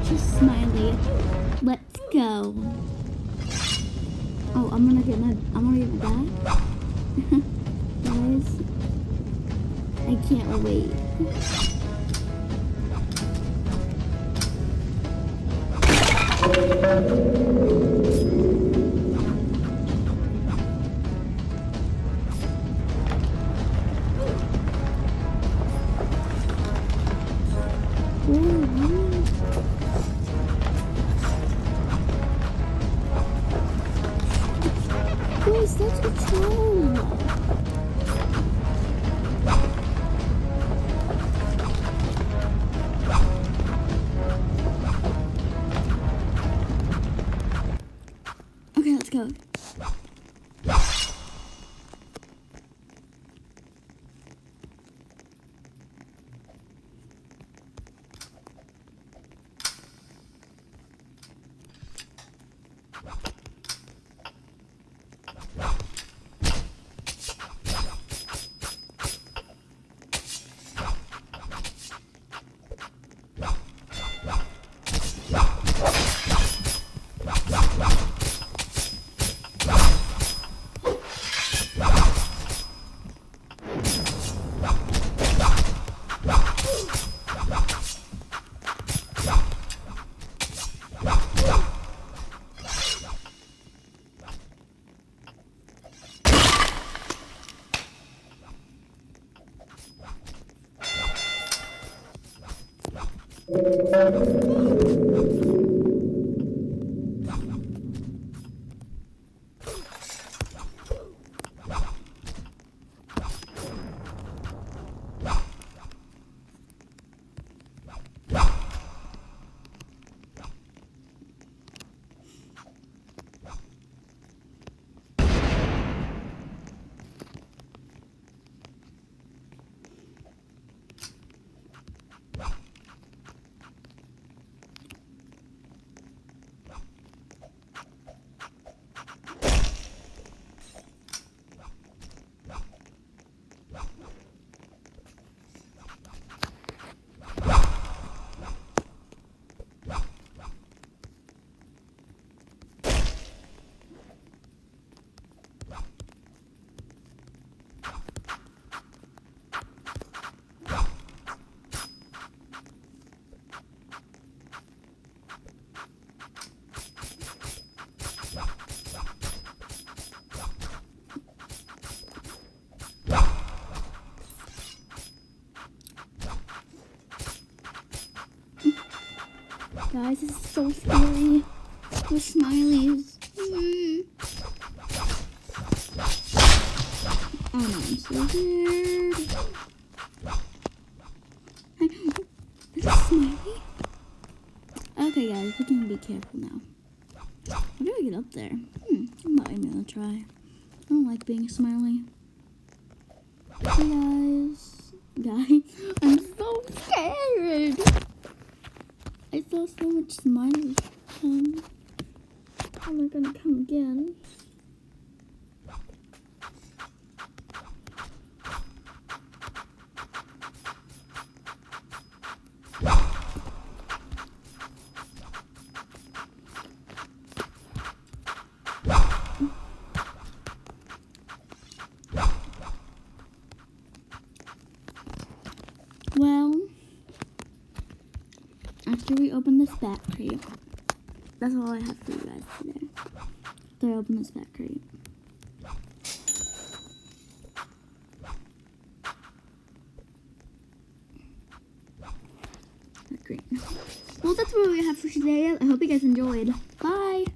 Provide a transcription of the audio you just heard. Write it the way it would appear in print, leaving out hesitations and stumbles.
Just Smiley. Let's go. Oh, I'm gonna get my bag. Guys, I can't wait. Guys, that's control. Okay, let's go. Guys, this is so scary. The smileys. Oh no, I'm so scared. Is it Smiley? Okay guys, we can be careful now. How do I get up there? I'm not even gonna try. I don't like being Smiley. Hey guys, I'm so scared. I saw so much smileys come. And they're gonna come again. Well, after we open this back crate, that's all I have for you guys today. After I open this back crate. Great. Well, that's what we have for today. I hope you guys enjoyed. Bye!